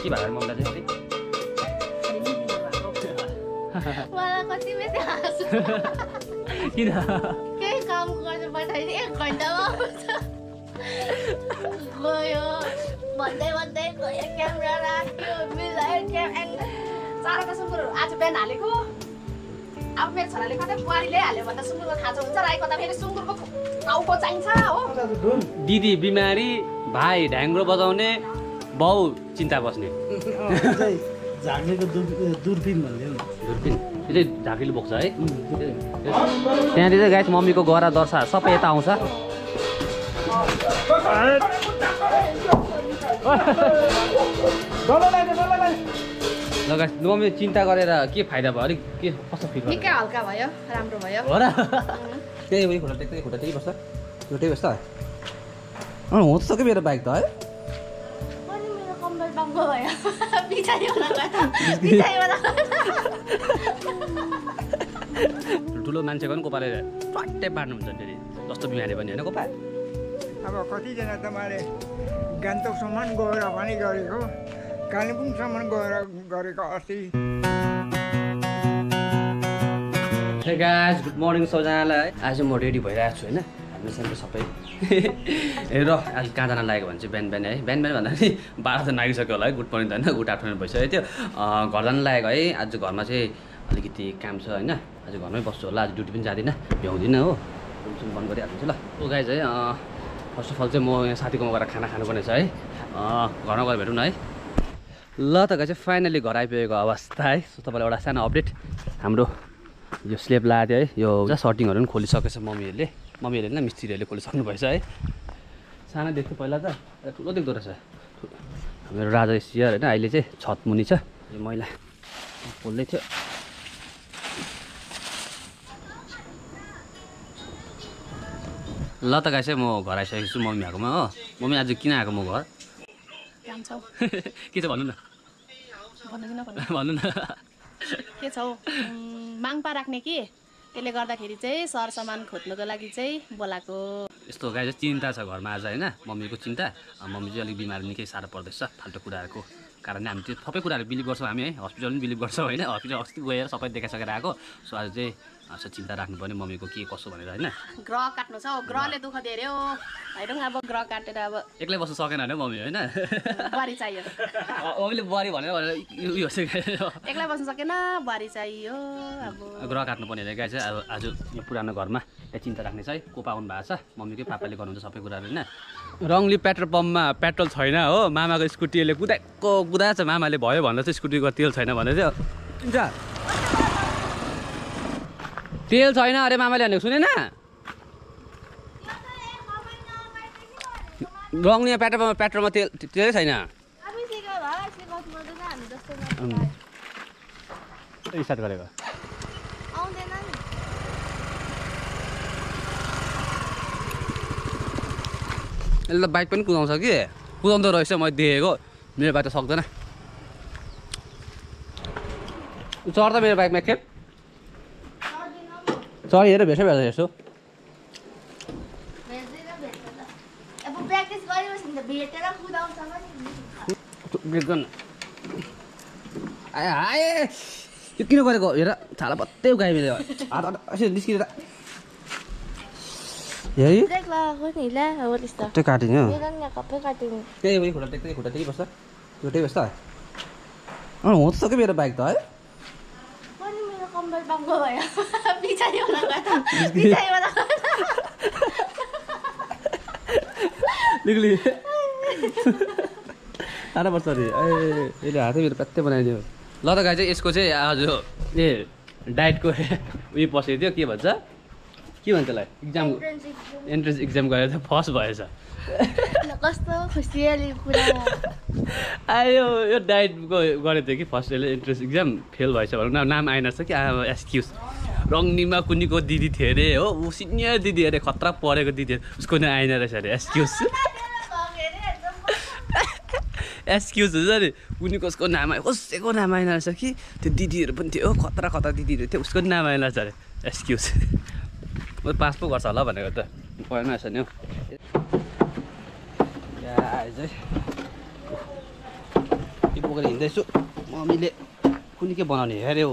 के भएर मम्मीलाई चाहिँ मलाई कति बेसी हाँसु किन केही काम गर्नु पठाइदिए 1 घन्टामा आउँछ गयो भन्दै भन्दै गयो क्यामेरा राख्यो मिलायो क्यामेरा चारवटा सुँगुरहरू आज बिहान हालेको अब मेरो छोराले कतै बुहारीले हाल्यो भन्दा सुँगुरको खाँचो हुन्छ राईको त फेरि सुँगुरको टाउको चाहिन्छ हो दिदी बिमारी भाइ ढ्याङ्ग्रो बजाउने बाउ चिन्ता बस्ने झाँक्रीको दूरबीन भन्ने दूरबीन त्यो चाहिँ झाँक्रीले बोक्छ है त्यहाँनिर चाहिँ गाइस मम्मीको गरा दर्शा सबै यता आउँछ ल गाइस मम्मी चिन्ता गरेर के फाइदा भयो अलिक के कस्तो फिल निकै हल्का भयो राम्रो भयो हो र त्यही उयो खुट्टा टेक्दै खुट्टा त्यही बस्छ एउटै बस्छ हो त सके मेरो बाइक त है पनि मेरो कम्बल बाङ्गो भयो पछाडिबाट ठुलो मान्छेको पनि कोपाले ट्वाट्टै पार्नुहुन्छ फेरि जस्तो बिमारी पनि होइन कोपा अब कतिजना तपाईँले गान्तोकसम्म गएर पनि गरेको कालिम्पोङसम्म गएर गरेको अस्ति हे गाइस गुड मर्निङ सबैजनालाई आज म रेडी भइरहेको छु होइन हामी सबै सबै र आज कहाँ जान लागेको भने चाहिँ बिहान बिहान है बिहान बिहान भन्दाखेरि 12 दिन लागिसक्यो होला है गुड मर्निङ त होइन गुड आफ्टरनुन भइसक्यो त्यो घर जान लागेको है आज घरमा चाहिँ अलिकति काम छ होइन आज घरमै बस्छु होला आज ड्युटी पनि जाँदिनँ भ्याउँदिनँ हो रुम बन्द गरिहाल्छु ल ओ गाइस है फर्स्ट अफ अल चाहिँ म यहाँ साथीकोमा गएर खाना खानुपर्ने छ है घरमा गएर भेटौँ न है ल त गाइस चाहिँ फाइनली घर आइपुगेको अवस्था है सो तपाईँलाई एउटा सानो अपडेट हाम्रो यो स्लेब लगाएको थियो है यो सर्टिङहरू पनि खोलिसकेछ मम्मीहरूले होइन मिस्त्रीहरूले खोलिसक्नु भएछ है सानो देख्थ्यो पहिला त ठुलो देख्दो रहेछ मेरो राजा सियर होइन अहिले चाहिँ छत मुनि छ यो मैला खोल्दै थियो ल त गाइस चाहिँ म घर आइसकेको छु मम्मी आएकोमा हो मम्मी आज किन आएको म घर के छ भन्नु न भन्नु न के छौ माङपा राख्ने कि त्यसले गर्दाखेरि चाहिँ सरसामान खोज्नुको लागि चाहिँ बोलाएको यस्तो गाई चाहिँ चिन्ता छ घरमा आज होइन मम्मीको चिन्ता मम्मी चाहिँ अलिक बिमार निकै साह्रो पर्दैछ फाल्टो कुराहरूको कारणले हामी त्यो सबै कुराहरू बिलिभ गर्छौँ हामी है हस्पिटल पनि बिलिभ गर्छौँ होइन हस्पिटल अस्ति गएर सबै देखाइसकेर आएको सो आज चाहिँ चिन्ता राख्नुपर्ने मम्मीको के कसो भनेर होइन ग्रह काट्नु छ ग्रहले दुःख दियो अरे हो हेरौँ अब ग्रह काटेर अब एक्लै बस्नु सकेन होइन मम्मी होइन बुहारी चाहियो मम्मीले बुहारी भनेर उयो एक्लै बस्नु सकेन बुहारी चाहियो अब ग्रह काट्नुपर्ने रहेछ गाई चाहिँ अब आज यो पुरानो घरमा त्यहाँ चिन्ता राख्ने छ है को पाउनु भएको छ मम्मीकै पापाले गर्नुहुन्छ सबै कुराहरू होइन रङ्गली पेट्रोल पम्पमा पेट्रोल छैन हो मामाको स्कुटीले कुदाएको छ मामाले भयो भन्दा चाहिँ स्कुटीको तेल छैन भनेर चाहिँ तेल छैन अरे मामाले भनेको सुनेन रङ्गली पेट्रोलमा तेलै छैन स्टार्ट गरेको यसले बाइक पनि कुदाउँछ कि कुदाउँदो रहेछ मैले देखेको मेरो बाइक त सक्दैन चढ्दा मेरो बाइकमा एकखेप चढी हेर भेट्छ यसो आए यो किन गरेको हेर छाला पत्तै उकायो मेरो हात निस्किएर त्यो काटिने हो त्यही हो खुट्टा टेक्दै खुट्टा त्यही बस्छ एउटै बस्छ हो त सक्यो मेरो बाइक त है निक्ली साह्रो पर्छ अरे यसले हातै मेरो प्यात्तै बनाइदियो ल त गाई चाहिँ यसको चाहिँ आज ए डाइटको उयो पसेको थियो के भन्छ के भन्छ त्यसलाई इक्जाम एन्ट्रेन्स इक्जाम गरेर चाहिँ फर्स्ट भएछ कस्तो खुसियाली पुरा आयो यो डाइटको गरेको थियो कि फर्स्ट एन्ट्रेन्स इक्जाम फेल भएछ भनौँ न नाम आएन रहेछ कि एक्सक्युज रङ्गनीमा कुनीको दिदी थियो अरे हो ऊ सिनियर दिदी अरे खतरा पढेको दिदी उसको नाम आएन रहेछ अरे एक्सक्युज एक्सक्युज हुन्छ अरे कुनी कसको नाम आयो कसैको नाम आएन रहेछ कि त्यो दिदीहरू पनि थियो खतरा खतरा दिदीहरू थियो उसको नाम आएन रहेछ अरे एक्सक्युज म पास पो गर्छ होला भनेको त पढ्नु आएछ नि हौ छाती बोकेर हिँड्दैछु मम्मीले कुनै के बनाउने हेऱ्यो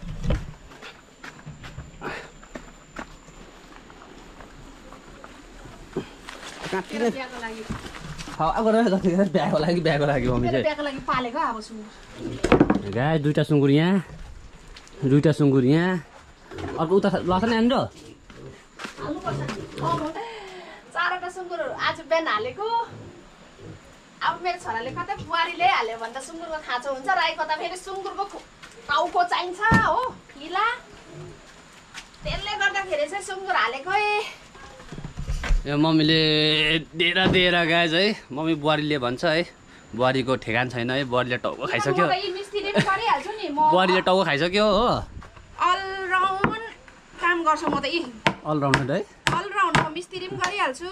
बिहाको लागि बिहाको लागि मम्मी चाहिँ बिहाको लागि पालेको अब सुँगुर गाई दुईवटा सुँगुर यहाँ दुईवटा सुँगुर यहाँ अर्को उता लस नि हाम्रो हाल्नुपर्छ चारवटा सुँगुरहरू आज बिहान हालेको अब मेरो छोराले कतै बुहारीले हाल्यो भने त सुँगुरको खाँचो हुन्छ राईको त फेरि सुँगुरको टाउको चाहिन्छ हो किला त्यसले गर्दाखेरि चाहिँ सुँगुर हालेकै यो मम्मीले दिएर गाई है मम्मी बुहारीले भन्छ है बुहारीको ठेगान छैन है बुहारीले टाउको खाइसक्यो बुहारीले टाउको खाइसक्यो हो अलराउन्ड काम गर्छु म त अलराउन्डर है अलराउन्डमा मिस्त्री पनि गरिहाल्छु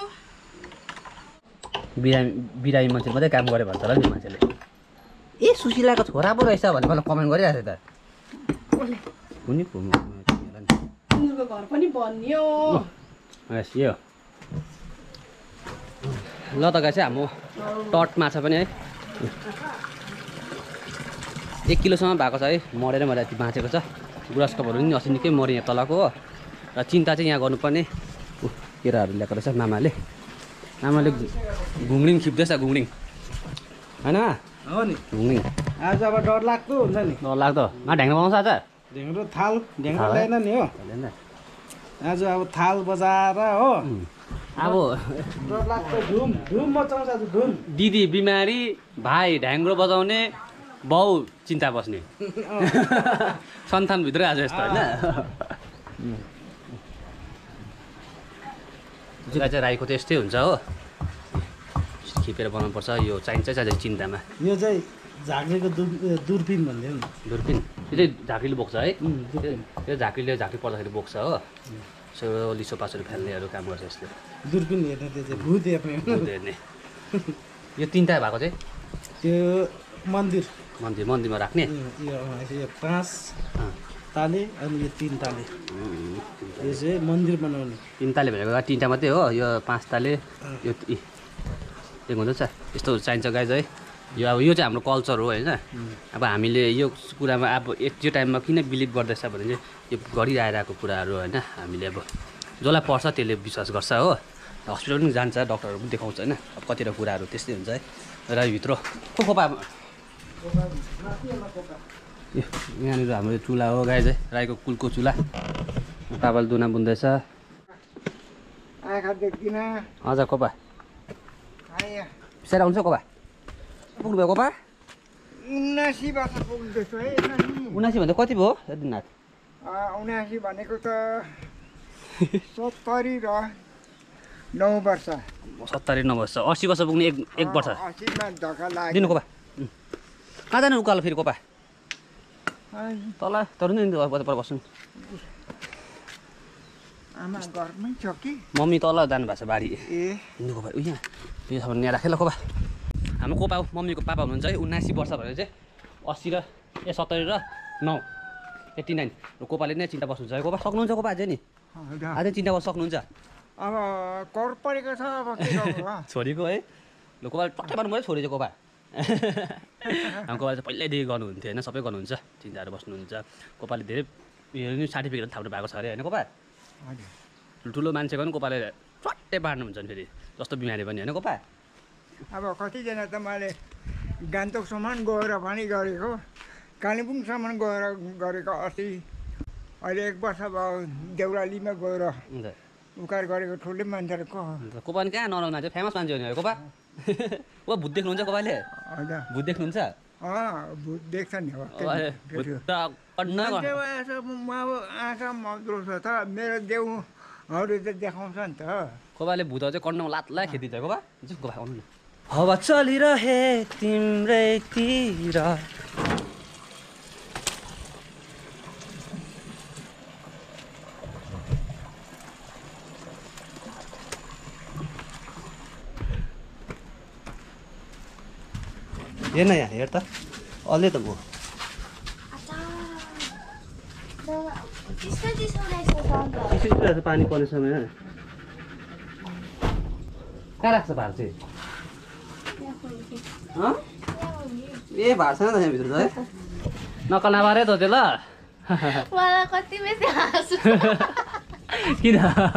बिरामी मान्छे मात्रै काम गरे भन्छ होला नि मान्छेले ए सुशीलाको छोरा पो रहेछ भने मलाई कमेन्ट गरिरहेको थियो त कुनै सुँगुरको घर पनि बन्यो यो ल त गाई चाहिँ हाम्रो टट माछा पनि है 1 किलोसम्म भएको छ है मरेर यति बाँचेको छ गुराँसकपहरू पनि अस्ति निकै मऱ्यो यहाँ तलको हो र चिन्ता चाहिँ यहाँ गर्नुपर्ने केराहरू ल्याएको रहेछ मामाले घुङ्रिङ खिप्दैछ घुङ्रिङ होइन हो नि घुङ्रिङ आज अब डर लाग्दो हुन्छ नि डर लाग्दो ढ्याङ्ग्रो पाउँछ आज ढ्याङ्ग्रो थाल ढ्याङ्ग्रो ल्याएन नि हो आज अब थाल बजाएर हो अब डर लाग्दो धुम मचाउँछ आज धुम दिदी बिमारी भाइ ढ्याङ्ग्रो बजाउने बाउ चिन्ता बस्ने सन्तानभित्रै आज यस्तो होइन चाहिँ राईको त यस्तै हुन्छ हो खिपेर बनाउनुपर्छ यो चाहिन्छ चिन्तामा यो चाहिँ झाँक्रीको दुर्पिन भन्दै हो दुर्पिन यो चाहिँ झाँक्रीले बोक्छ है त्यो झाँक्रीले झाँक्री पर्दाखेरि बोक्छ हो यसो लिसो पासोहरू फाल्नेहरू काम गर्छ यसले दुर्पिन हेर्ने त्यो चाहिँ भूत हेर्ने यो 3टा भएको चाहिँ त्यो मन्दिरमा राख्ने यो 5 ताले अनि यो 3 ताले यो चाहिँ मन्दिर बनाउने 3 ताले भनेको 3टा मात्रै हो यो 5 ताले यो एक हुन्छ यस्तो चाहिन्छ गाइज है यो अब यो चाहिँ हाम्रो कल्चर हो होइन अब हामीले यो कुरामा अब यो टाइममा किन बिलिभ गर्दैछ भने चाहिँ यो गरिआइरहेको कुराहरू होइन हामीले अब जसलाई पर्छ त्यसले विश्वास गर्छ हो हस्पिटल पनि जान्छ डक्टरहरू पनि देखाउँछ होइन अब कतिवटा कुराहरू त्यस्तै हुन्छ है र भित्र खोपा यहाँनिर हाम्रो चुला हो गाई चाहिँ राईको कुलको चुला पापाले दुना बुन्दैछ आँखा देख्दिन हजुर कोपा पिसाएर आउँछ कोपा पुग्नुभयो कोपा 79 वर्ष पुग्दैछु है 79 भन्दा कति भयो दिननाथ 79 भनेको त 70 र 9 वर्ष 70 9 वर्ष 80 वर्ष पुग्ने एक वर्ष 80 मा धक्का लाग्यो दिनु कोपा कहाँ जानु उकालो फेरि कोपा तल तरुन नि पर बस्नु आमा घरमै छ कि मम्मी तल जानु भएको छ बारी ए हिँड्नु कोपा उयो यो छ भने यहाँ राखेँ ल कोपा हाम्रो कोपा मम्मीको पापा हुनुहुन्छ है 79 वर्ष भनेर चाहिँ 80 र 70 र 9 89 र कोपाले नै चिन्ता बस्नुहुन्छ है कोपा सक्नुहुन्छ कोपा अझै नि अझै चिन्ता बस्नु सक्नुहुन्छ अब कर परेको छ अब के गर्नु छोरीको है ल कोपाले टक्कै पार्नुभयो छोरी चाहिँ कोपा हाम्रो कोपाले चाहिँ पहिल्यैदेखि गर्नुहुन्थ्यो होइन सबै गर्नुहुन्छ चिन्ताहरू बस्नुहुन्छ कोपाले धेरै उयो सर्टिफिकेट थाप्नु भएको छ अरे होइन कोपा ठुलो मान्छेको पनि कोपाले चट्टै पार्नुहुन्छ नि फेरि जस्तो बिमारी पनि होइन कोपा अब कतिजना त मैले गान्तोकसम्म गएर पनि गरेको कालिम्पोङसम्म गएर गरेको अस्ति अहिले 1 वर्ष भयो देउरालीमा गएर उकार गरेको ठुलो मान्छेहरू को कोपा नि कहाँ नराम्रो मान्छे फेमस मान्छे हो नि कोपा ओ भूत देख्नुहुन्छ कोपाले हजुर भूत देख्नुहुन्छ भूत देख्छ नि हो आँखा मग्दो छ त मेरो देउहरू त देखाउँछ नि त कोपाले भूतहरू चाहिँ कन्डमा लातलाई खेदिन्छ कोपा कोपा आउनु न हावा चलिरहे तिम्रैतिर हेर्न यहाँ हेर त अलि त म पानी पर्ने समय कहाँ राख्छ भार चाहिँ ए भएको छैन त यहाँभित्र त है नक्कल नपारे त त्यो ल मलाई कति बेसी हाँसु किन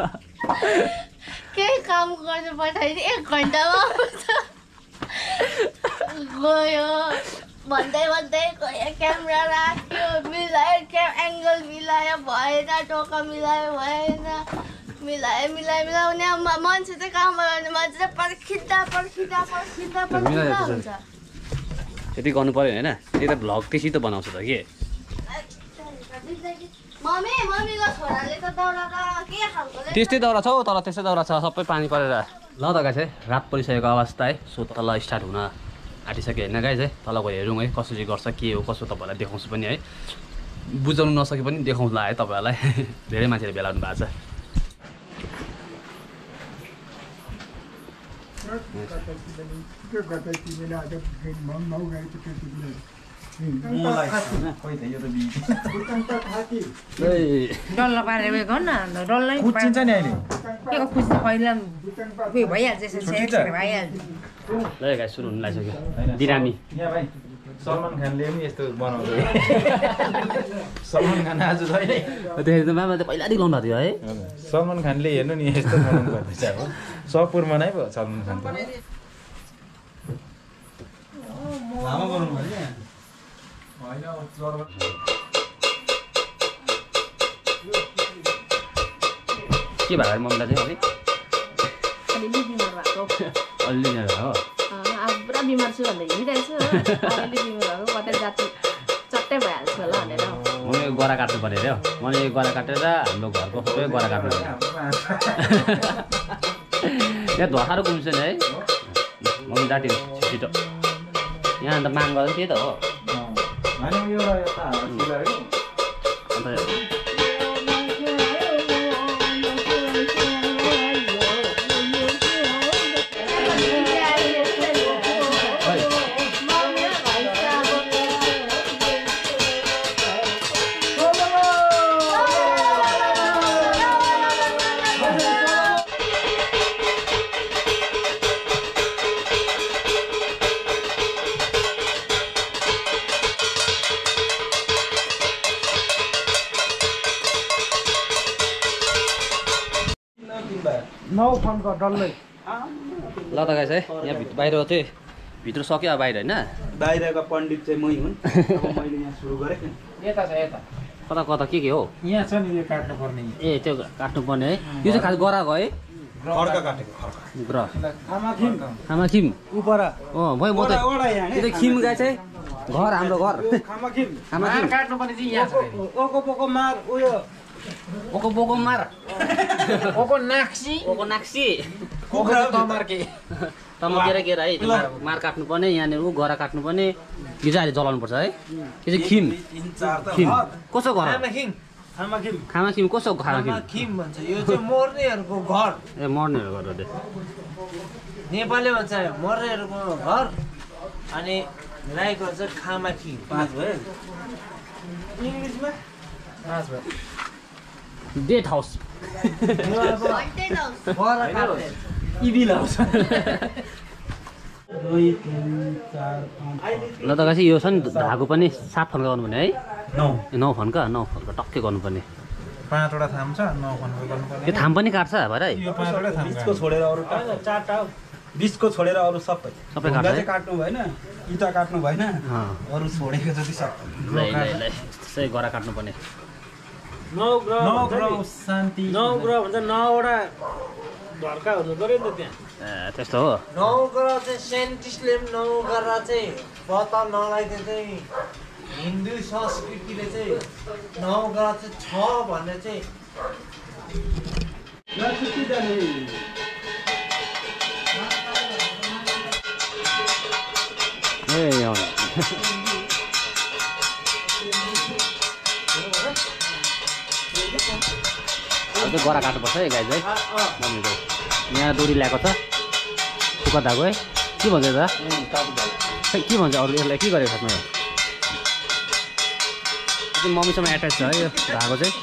केही काम गर्नु पठाइदिए 1 घन्टामा आउँछ गयो भन्दै गयो क्यामेरा राख्यो मिलायो एङ्गल मिलायो भएन टोका मिलायो भएन मिलाउने मान्छे चाहिँ काममा गर्ने मान्छे चाहिँ पर्खिँदा हुन्छ त्यति गर्नु पर्यो होइन त्यही त भ्लग त्यसै त बनाउँछ त के मम्मीको छोराले त दाउरा के खालको त्यस्तै दाउरा छ हौ तर त्यस्तै दाउरा छ सबै पानी परेर ल त गाइस है रात परिसकेको अवस्था है सो तल स्टार्ट हुन आँटिसक्यो होइन गाइस है तल गएर हेरौँ है कसरी गर्छ के हो कसो तपाईँहरूलाई देखाउँछु पनि है बुझाउनु नसके पनि देखाउँला है तपाईँहरूलाई धेरै मान्छेले भेला हुनु भएको डल्लो पारेर उयो गर्नु न डल्लै कुचिन्छ नि अहिले के को खुच्नु पहिला उयो भइहाल्छ यसो भइहाल्छ ल गाइस सुरु हुन लागिसक्यो बिरामी यहाँ भाइ सलमान खानले पनि यस्तो बनाउँछ सलमान खान आज छैन त्यो मामा त पहिलादेखि लाउनु भएको थियो है सलमान खानले हेर्नु नि यस्तो बनाउनु पर्दैछ अब सपुरमा नै भयो सलमान खान त लामो बनाउनु पर्छ के भयो मम्मीलाई चाहिँ अलिक अलिअलि बिमार भएको अलि हो अब पुरा बिमार छु भन्दै हिँडिरहेको छु अलिअलि बिमार भएको कतै जाति चट्टै भइहाल्छ होला भनेर मैले गरा काट्नु पऱ्यो अरे हो मैले गरा काटेर हाम्रो घरको सबै गरा काट्नु पऱ्यो यहाँ धोकारो घुम्छ नि है मम्मी डाँटी छिटो यहाँ अन्त माग गर्दा त्यही त हो अन्त ल त गाइस है यहाँ बाहिर चाहिँ भित्र सक्यो अब बाहिर होइन बाहिरका पण्डित चाहिँ मै हुन् अब मैले यहाँ सुरु गरेँ यता छ यता कता कता के हो यहाँ छ नि यो काट्नु पर्ने ए त्यो काट्नुपर्ने है यो चाहिँ खास गराको है खड्का काटेको ग्र आमाखिम खामाखिम उपरा भयो म त त्यो त खिम गाई चाहिँ घर हाम्रो घर खामाखिम खामाखिम काट्नु पर्ने चाहिँ यहाँ छ ओको पोको मार उयो ओको बोको मार ओको नाक्सी ओको नाक्सी कुखुरा तमार्के तमाकेर के है मार काट्नुपर्ने यहाँनिर ऊ गरा काट्नुपर्ने यो चाहिँ अहिले जलाउनु पर्छ है यो चाहिँ खिम खिम कसो घर खामाखिम खामाखिम कसो खामाखिम खिम भन्छ यो चाहिँ मर्नेहरूको घर ए मर्नेहरू घर अरे नेपाली भन्छ मर्नेहरूको घर अनि राईको भन्छ खामाखिम 5 भयो इङ्ग्लिसमा 5 भयो डेट हाउस इभिल हाउस ल त गाइस यो छ नि धागो पनि 7 फन्का गर्नुपर्ने है 9 फन्का टक्कै गर्नुपर्ने 5 वटा थाम छ 9 फन्का गर्नुपर्ने यो थाम पनि काट्छ भरे यो 5 वटा थाम बिचको छोडेर अरू 4टा बिचको छोडेर अरू सबै काट्छ है काट्नु भएन इटा काट्नु भएन अरू छोडेको जति सब ल सही गरा काट्नुपर्ने 9 ग्रह शान्ति 9 ग्रह भन्छ 9 वटा ढल्का हुनु पर्यो नि त त्यहाँ त्यस्तो हो 9 ग्रह चाहिँ साइन्टिस्टले 9 गरेर चाहिँ पत्ता नलाइदिए चाहिँ हिन्दू संस्कृतिले चाहिँ 9 ग्रह चाहिँ छ भन्ने चाहिँ ए गरा काट्नुपर्छ है गाई चाहिँ मम्मीको यहाँ डोरी ल्याएको छ सुक्खा धागो है के भन्छ त के भन्छ अरू यसलाई के गरेको खासमा मम्मीसँग एट्याच छ है यो धागो चाहिँ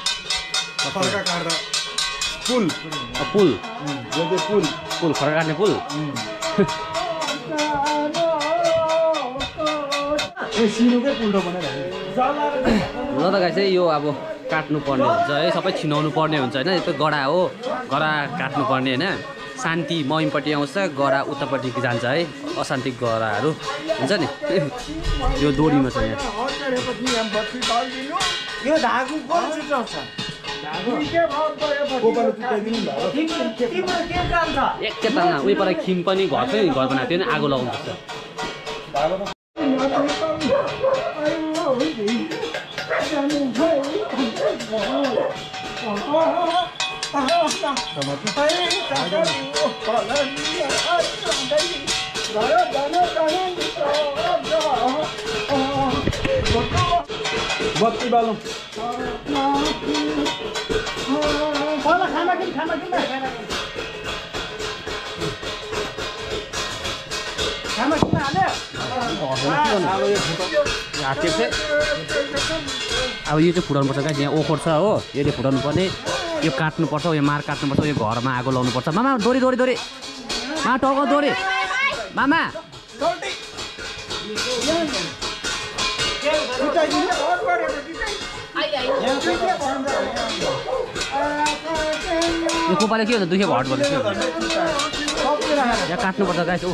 पुल पुल पुल खड्का काट्ने पुल सिनुकै पुल्टो बनाइरहेको ल त गाई चाहिँ यो अब काट्नु पर्ने हुन्छ है सबै छिनाउनु पर्ने हुन्छ होइन यो त गडा हो गडा काट्नु पर्ने होइन शान्ति महीपट्टि आउँछ गडा उतापट्टि जान्छ है अशान्ति गराहरू हुन्छ नि यो दोरीमा छ यहाँ यो धागो कोन छुटाउँछ तिम्रो के काम छ एकैतालमा उयो पर खिम पनि घरकै घर बनाएको थियो नि आगो लगाउनुपर्छ बत्ती बालौँ अब यो चाहिँ फुटाउनुपर्छ गाइस यहाँ ओखर छ हो यसले फुटाउनु पर्ने यो काट्नुपर्छ यो मार काट्नुपर्छ यो घरमा आगो लाउनुपर्छ मामा दोरी दोरी दोरी मा टाउको दोरी मामा यो कोपाले के हुन्छ दुखे भट बोल्छ यहाँ काट्नुपर्छ गाइस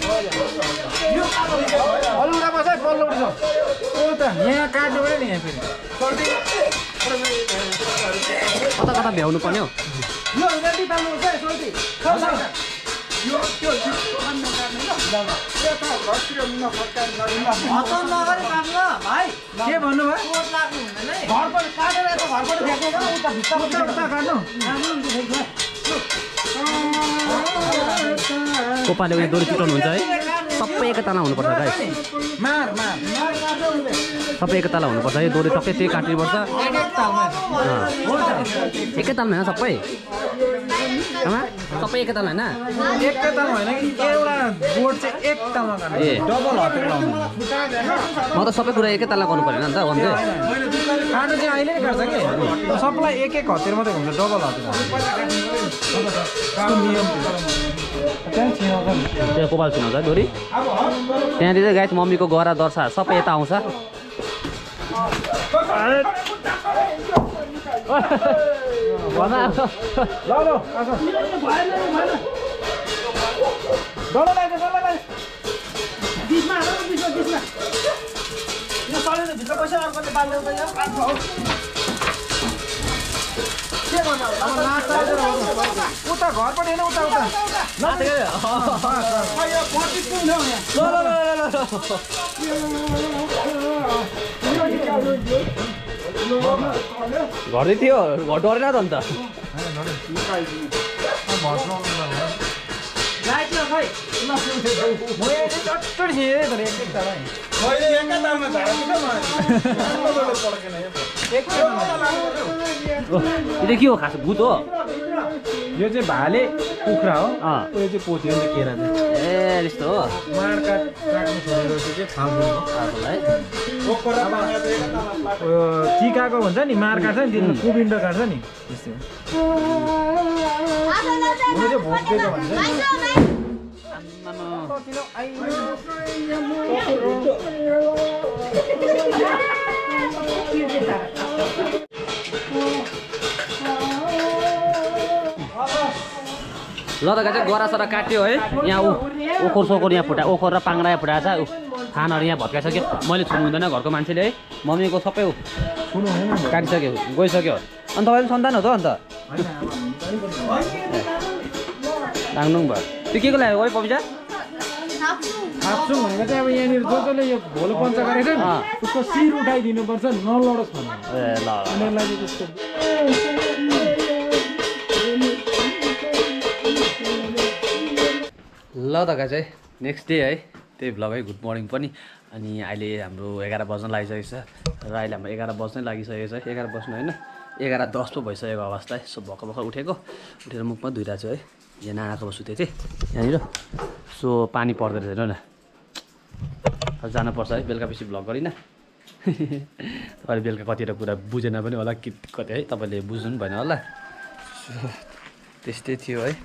यहाँ काट्नु पऱ्यो नि यहाँ फेरि कता कता भ्याउनु पर्ने हो के भन्नुभयो कोपाले उयो दोरी चुटाउनु हुन्छ है सबै एकताला हुनुपर्छ गाइस सबै एकताला हुनुपर्छ है दोरी टक्कै त्यही काट्नुपर्छ एकैतालमा होइन सबै सबै एकैताल होइन एकैताल होइन कि एउटा बोर्ड चाहिँ एक तालमा काट्नु ए डबल हतेर लाउनु म त सबै कुरा एकैतालमा गर्नु परेन नि त भन्दै काट्नु चाहिँ अहिले नै काट्छ कि सबलाई एक एक हतेर मात्रै हुन्छ डबल हतेर नियम त्यहाँ छिनाउँछ नि त्यो कोपाल छिनाउँछ दोरी त्यहाँनिर चाहिँ गाइस मम्मीको गरा दर्शा सबै यता आउँछ भना ल डल्लो लाग्छ उता घरपट्टि होइन उता उता घट्दै थियो डरेन त अन्त यो के हो खास भूत हो यो चाहिँ भाले कुखुरा हो यो चाहिँ पोथी हो नि केरा चाहिँ ए यस्तो हो माड काट्नु छोडेर चाहिँ आफूलाई टिकाको हुन्छ नि मार काट्छ नि त्यसमा कुबिन्डो काट्छ नि त्यस्तै चाहिँ भोग्दैको भन्छ ल त गाइस गरासरा काट्यो है यहाँ ओखर सोखर यहाँ फुटा ओखर र पाङ्रा यहाँ फुटाएको छ थानहरू यहाँ भत्काइसक्यो मैले छुनु हुँदैन घरको मान्छेले है मम्मीको सबै काटिसक्यो गइसक्यो अनि तपाईँको सन्तान हो त अन्त टाङ्नु भयो त्यो के को लाग्यो है पबिता थाप्छौँ भनेको चाहिँ अब यहाँनिर जसले यो भोलो पञ्च गरेको नि उसको शिर उठाइदिनुपर्छ नलडोस् भन्नु ए ल उनीहरूलाई चाहिँ त्यस्तो ल त गाइस है नेक्स्ट डे है त्यही भ्लग है गुड मर्निङ पनि अनि अहिले हाम्रो 11 बज्न लागिसकेको छ र अहिले हाम्रो 11 बज्नै लागिसकेको छ 11 बज्नु होइन 11:10 पो भइसकेको अवस्था है सो भर्खर उठेको उठेर मुखमा धुइरहेको छु है यहाँ नानाको सुतेको थिएँ यहाँनिर सो पानी पर्दो रहेछ हेर्नु न जानुपर्छ है बेलुका पछि भ्लग गरिनँ तपाईँले बेलुका कतिवटा कुरा बुझेन पनि होला कि कतै है तपाईँले बुझ्नु पनि भएन होला त्यस्तै थियो है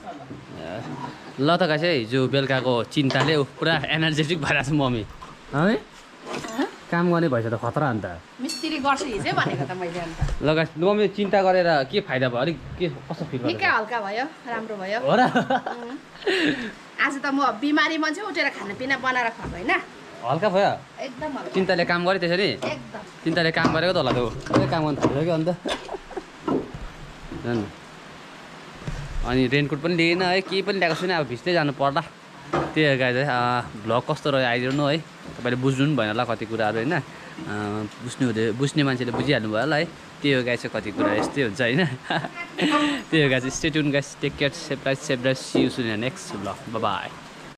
ल त गाइस है हिजो बेलुकाको चिन्ताले पुरा एनर्जेटिक भइरहेको छ मम्मी है काम गर्ने भएछ त खतरा अन्त मिस्त्री गर्छु हिजै भनेको त मैले अन्त लगायत मम्मीले चिन्ता गरेर के फाइदा भयो अलिक के कस्तो फिल गर्यो निकै हल्का भयो राम्रो भयो हो र आज त म बिमारी मान्छे उठेर खानापिना बनाएर खुवाएको होइन हल्का भयो एकदम हल्का चिन्ताले काम गरे त्यसरी एकदम चिन्ताले काम गरेको त होला त ऊ काम गर्नु थाल्यो कि अन्त जानु अनि रेनकोट पनि लिएन है केही पनि ल्याएको छुइनँ अब भिज्दै जानु पर्ला त्यही हो गाइज है भ्लग कस्तो रह्यो आइदिनु है तपाईँले बुझ्नु पनि भएन होला कति कुराहरू होइन बुझ्ने मान्छेले बुझिहाल्नु भयो होला है त्यही हो गाइज चाहिँ कति कुरा यस्तै हुन्छ होइन त्यही हो guys stay tuned guys take care save right see you soon next vlog by